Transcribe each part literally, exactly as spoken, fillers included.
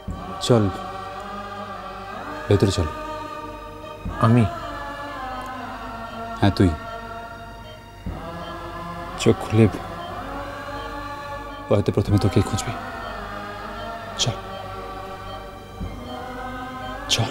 চল ভেতরে চল। আমি? হ্যাঁ তুই। চোখ খুলে হয়তো প্রথমে তোকে খুঁজবি। চল চল।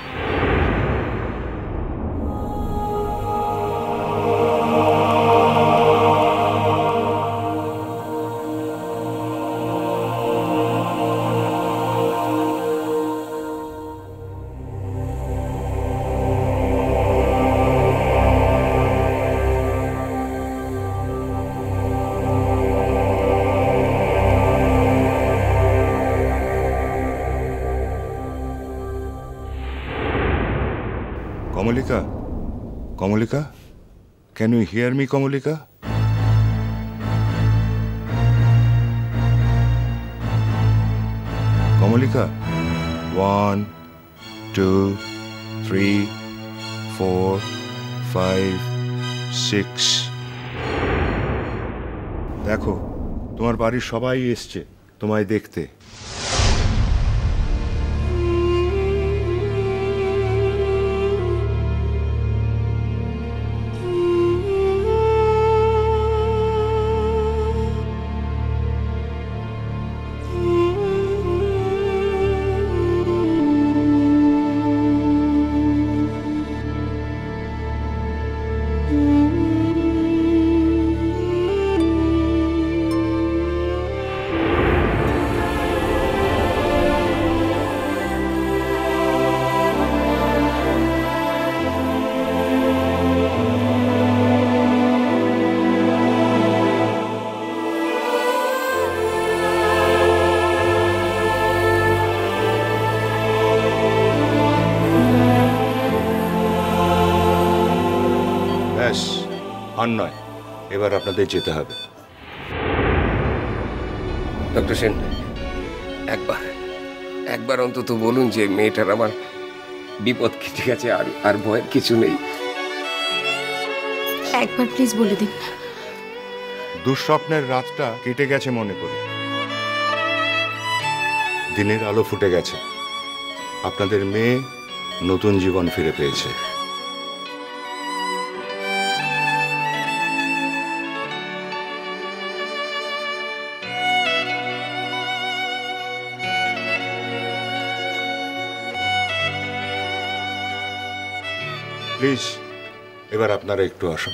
Kamalika, Kamalika, can you hear me, Kamalika? Kamalika, one, two, three, four, five, six. দেখো, তোমার বাড়ির সবাই এসছে তোমায় দেখতে। আর নয়, এবার আপনাদের যেতে হবে। ডক্টর সেন, একবার একবার অন্তত বলুন যে মেয়েটার আমার বিপদ কেটে গেছে, আর আর ভয়ের কিছু নেই। একবার প্লিজ বলে দিন। দুঃস্বপ্নের রাতটা কেটে গেছে মনে করি, দিনের আলো ফুটে গেছে, আপনাদের মেয়ে নতুন জীবন ফিরে পেয়েছে। প্লিজ এবার আপনারা একটু আসুন।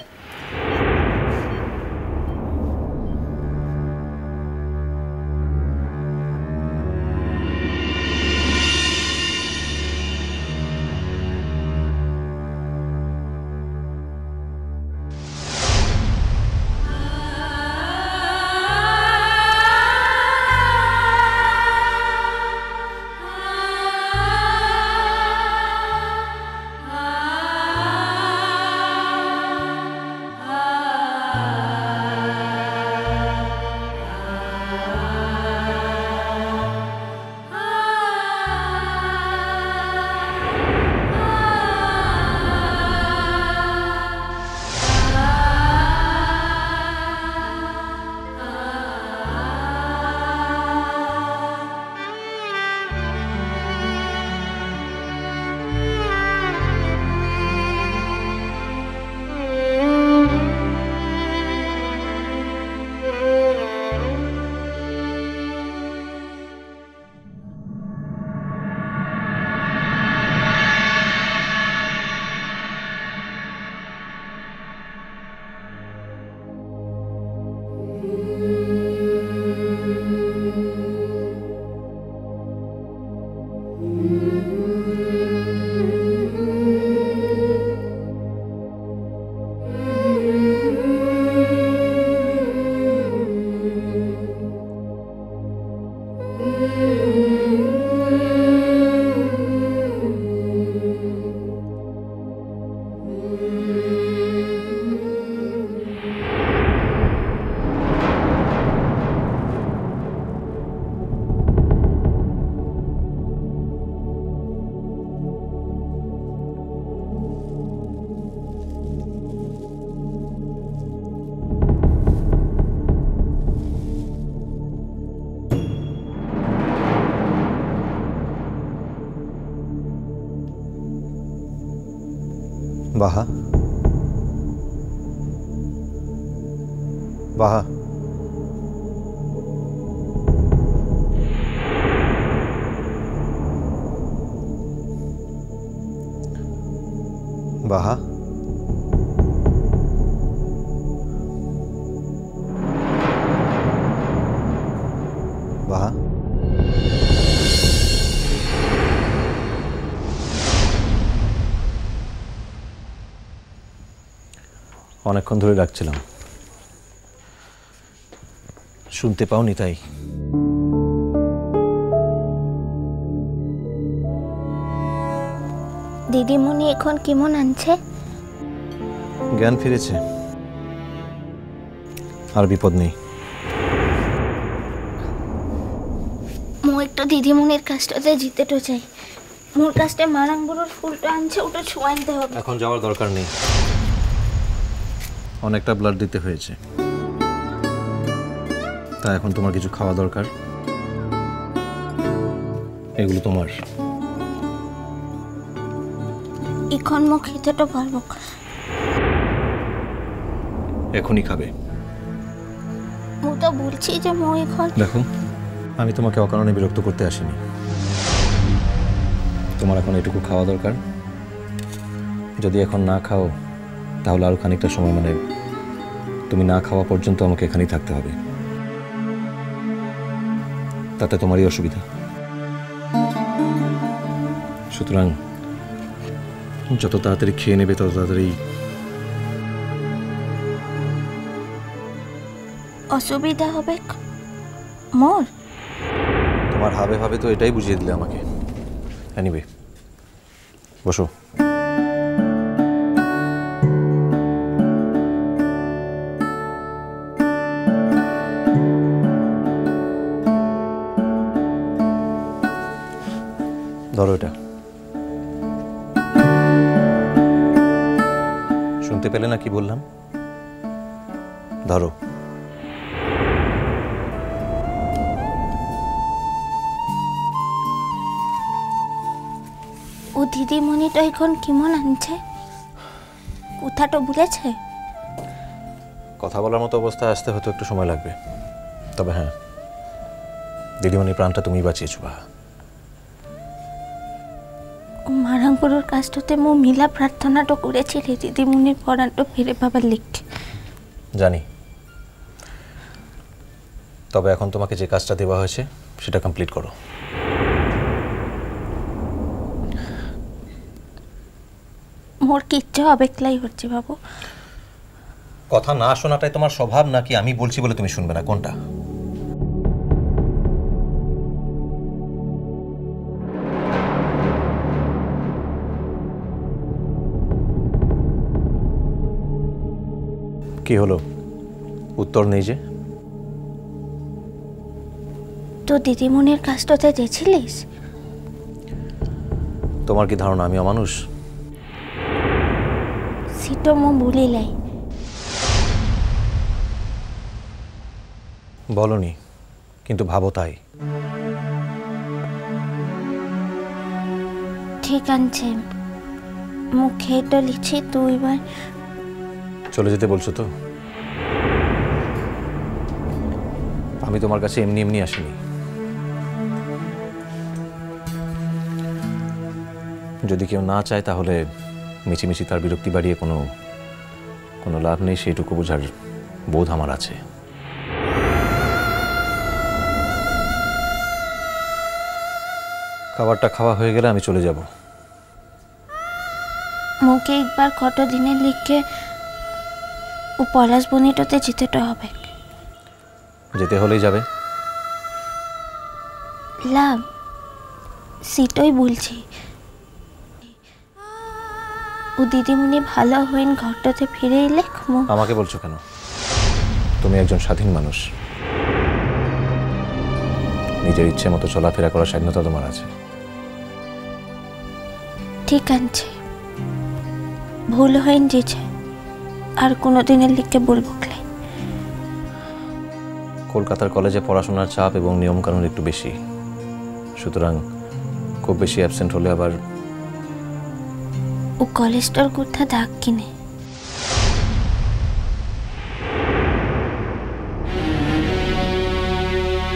বাহা বাহা বাহা বাহা অনেকক্ষণ ধরে ডাকছিলাম, শুনতে পাওনি তাই। দিদিমণি এখন কেমন আছে? জ্ঞান ফিরেছে, আর বিপদ নেই। মো একটু দিদিমণির কাজটাতে জিতে তো চাই। মোর কাজটা মারাঙ্গুলোর ফুলটা আনছে, ওটা ছুঁয়া আনতে হবে। এখন যাওয়ার দরকার নেই, অনেকটা ব্লাড দিতে হয়েছে, তা এখন তোমার কিছু খাওয়া দরকার। এগুলো তোমার। এখন মো খেতে তো পারবো, এখনই খাবে। মো তো বলছি যে মো এখন। দেখো, আমি তোমাকে অকারণে বিরক্ত করতে আসিনি। তোমার এখন এটুকু খাওয়া দরকার। যদি এখন না খাও তাহলে আরো খানিকটা সময়, মানে তুমি না খাওয়া পর্যন্ত আমাকে এখানেই থাকতে হবে। তাতে তোমারই অসুবিধা। সুতরাং যত তাড়াতাড়ি খেয়ে নেবে তত তাড়াতাড়ি। অসুবিধা হবে মোর? তোমার হাবে ভাবে তো এটাই বুঝিয়ে দিলে আমাকে। এনিওয়ে, বসো। ধরো এটা। শুনতে পেলে না কি বললাম? ধরো। ও দিদিমণিটা এখন কেমন আনছে? কোথাটা বলেছে? কথা বলার মতো অবস্থায় আসতে হয়তো একটু সময় লাগবে, তবে হ্যাঁ, দিদিমণির প্রাণটা তুমি বাঁচিয়েছো। বাহা, মারাঙ্গুলোর কাজটাতে মো মিলা প্রার্থনাটা করেছি রে দিদিমণির পরাণটা ফিরে পাবার লিখে। জানি, তবে এখন তোমাকে যে কাজটা দেওয়া হয়েছে সেটা কমপ্লিট করো। মোর কিচ্ছু অবেকলাই হচ্ছে বাবু। কথা না শোনাটাই তোমার স্বভাব, নাকি আমি বলছি বলে তুমি শুনবে না? কোনটা? কি হলো, উত্তর নেই যে? তো দিদিমণির কাজটাতে গেছিলিস? তোমার কি ধারণা আমি অমানুষ? সেটা মো বলিলাই। বলনি, কিন্তু ভাবো তাই। ঠিক আছে, মুখে তো লিখছি, তুই এবার চলে যেতে বলছো তো? আমি তোমার কাছে এমনি এমনি আসিনি। যদি কেউ না চায় তাহলে মিছিমিছি তার বিরক্তি বাড়িয়ে কোনো কোনো লাভ নেই, সেইটুকু বোঝার বোধ আমার আছে। খাবারটা খাওয়া হয়ে গেলে আমি চলে যাব। মুখে একবার কত দিনের লিখে ও পলাশ বনিটাতে যেতে হবে। যেতে হলেই যাবে। লাভ, সেটাই বলছি। ও দিদিমণি ভালো হইন ঘরটাতে ফিরে এলে। আমাকে বলছো কেন? তুমি একজন স্বাধীন মানুষ, নিজের ইচ্ছে মতো চলাফেরা করার স্বাধীনতা তোমার আছে। ঠিক আছে, ভুল হইন যেছে, আর কোনোদিনের লিখে বলবো। কলকাতার কলেজে পড়াশোনার চাপ এবং নিয়মকানুন একটু বেশি, সুতরাং খুব বেশি অ্যাবসেন্ট হলে আবার ও কলেজটার কোথা দাগ কিনে।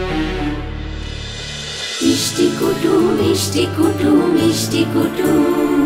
Ishti Kutum, Ishti Kutum, Ishti Kutum.